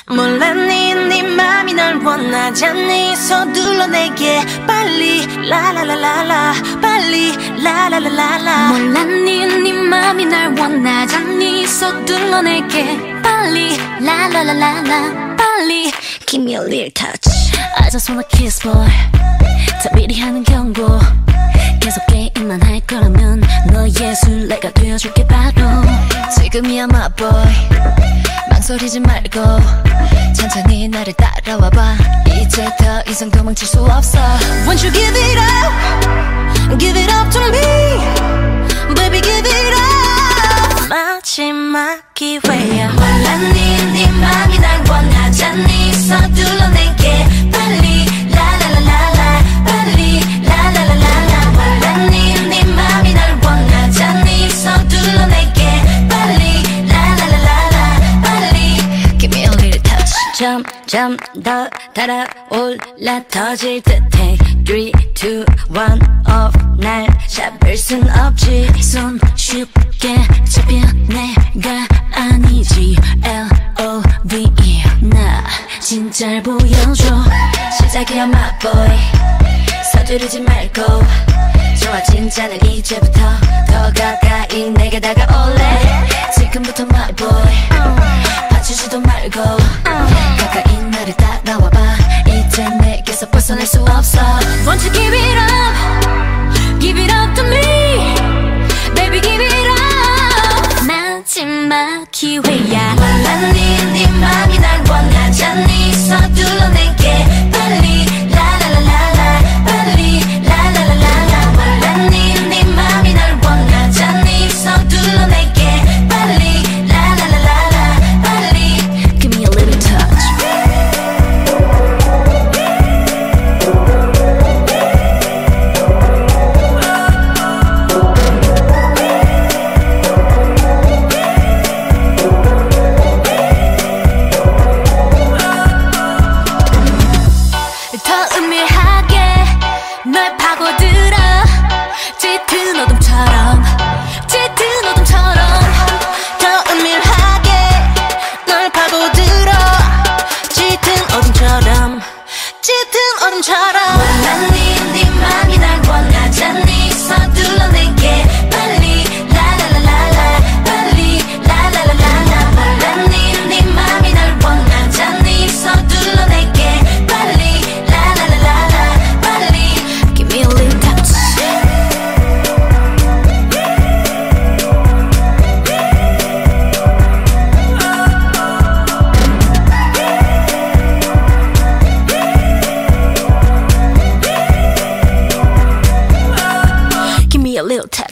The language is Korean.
몰랐니 네 맘이 날 원하잖니 서둘러 내게 빨리 라라라라라 빨리 라라라라라 몰랐니 네 맘이 날 원하잖니 서둘러 내게 빨리 라라라라라 빨리 Give me a little touch I just wanna kiss boy 다 미리 하는 경고 계속 게임만 할 거라면 너의 술래가 되어줄게 바로 지금이야 my boy 망설이지 말고 천천히 나를 따라와봐 이제 더 이상 도망칠 수 없어 Won't you give it up Give it up to me Baby give it up 마지막 기회야 몰랐니 네 맘이 날 원하잖니 서둘러 내게 빨리 라라라라라 빨리 라라라라라 몰랐니 네 맘이 날 원하잖니 서둘러 내게 빨리 라라라라라 빨리 Give me a little touch 점점 더 달아올라 터질 듯해 3, 2, 1 off 날 잡을 순 없지 손 쉽게 잡혀 내가 아니지 L.O.V.E 나 진짜를 보여줘 시작이야 my boy 서두르지 말고 좋아 진짜는 이제부터 더 가까이 내게 다가올래 지금부터 my boy 봐주지도 말고 가까이 나를 따라와봐 이제 내게서 벗어날 수 없어 Won't you give it up Give it up to me Baby give it up 마지막 기회야 몰랐니 네 맘이 날 원하잖니 서둘러 내게 빨리 라라라라라 빨리 라라라라라 몰랐니 네 맘이 날 원하잖니 서둘러 내게 빨리 라라라라라 빨리 Give me a little touch 더 은밀하게 널 파고들어 짙은 어둠처럼 짙은 어둠처럼 더 은밀하게 널 파고들어 짙은 어둠처럼 짙은 어둠처럼 몰랐니 네 맘이 날 원하잖니 서둘러 내게 빨리 라라라라라 빨리 라라라라라 몰랐니 네 맘이 날 원하잖니 서둘러 내게 빨리 라라라라라 빨리 Give me a little touch Give me a little touch